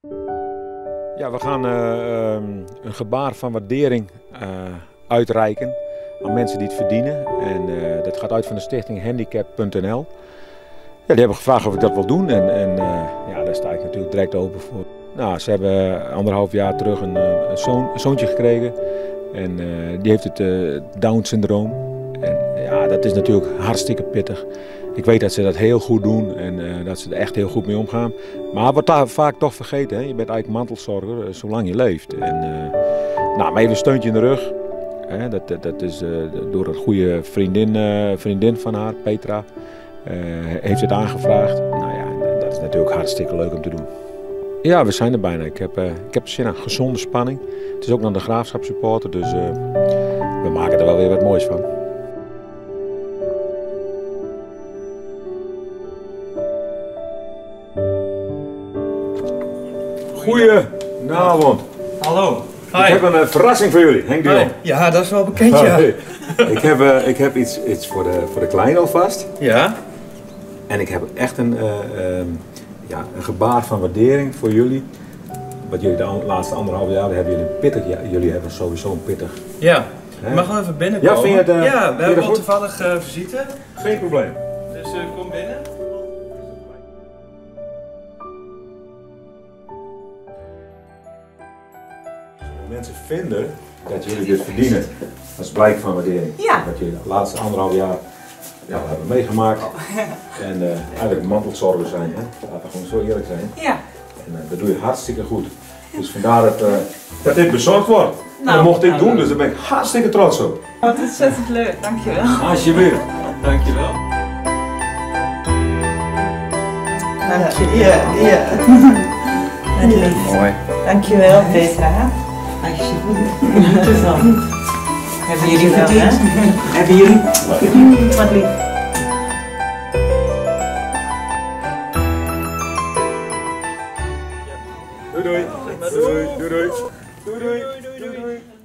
Ja, we gaan een gebaar van waardering uitreiken aan mensen die het verdienen. En dat gaat uit van de stichting handicap.nl. Ja, die hebben gevraagd of ik dat wil doen en ja, daar sta ik natuurlijk direct open voor. Nou, ze hebben 1,5 jaar terug een zoontje gekregen en die heeft het Down-syndroom. En ja, dat is natuurlijk hartstikke pittig. Ik weet dat ze dat heel goed doen en dat ze er echt heel goed mee omgaan. Maar het wordt daar vaak toch vergeten. Hè? Je bent eigenlijk mantelzorger zolang je leeft. En, nou, maar even een steuntje in de rug. Hè? Dat is door een goede vriendin van haar, Petra, heeft het aangevraagd. Nou ja, dat is natuurlijk hartstikke leuk om te doen. Ja, we zijn er bijna. Ik heb zin aan gezonde spanning. Het is ook nog de Graafschap-supporter, dus we maken er wel weer wat moois van. Goedenavond. Hallo. Ik heb een verrassing voor jullie, Henk de Jong. Ja, dat is wel bekend, ja. Ik heb iets voor de kleine alvast. Ja? En ik heb echt een gebaar van waardering voor jullie. Wat jullie de laatste 1,5 jaar hebben jullie pittig. Ja, jullie hebben sowieso een pittig. Ja. Je mag wel even binnenkomen. Ja, vind je het, ja, we hebben toevallig visite. Geen probleem. Dus kom binnen. Mensen vinden dat jullie dit verdienen. Dat is blijk van waardering. Ja. Dat jullie de laatste 1,5 jaar hebben meegemaakt. En eigenlijk mantelzorger zijn. Hè? Laten we gewoon zo eerlijk zijn. Ja. En dat doe je hartstikke goed. Dus vandaar dat dit bezorgd wordt. Nou, dat mocht ik doen, dus daar ben ik hartstikke trots op. Wat ontzettend leuk, dankjewel. Alsjeblieft. Dankjewel. Ja. Met lief. Mooi. Dankjewel, Petra. Alsjeblieft. Hebben jullie verdiend? Hebben jullie? Wat lief. Doei doei. Doei doei. Doei doei. Doei doei.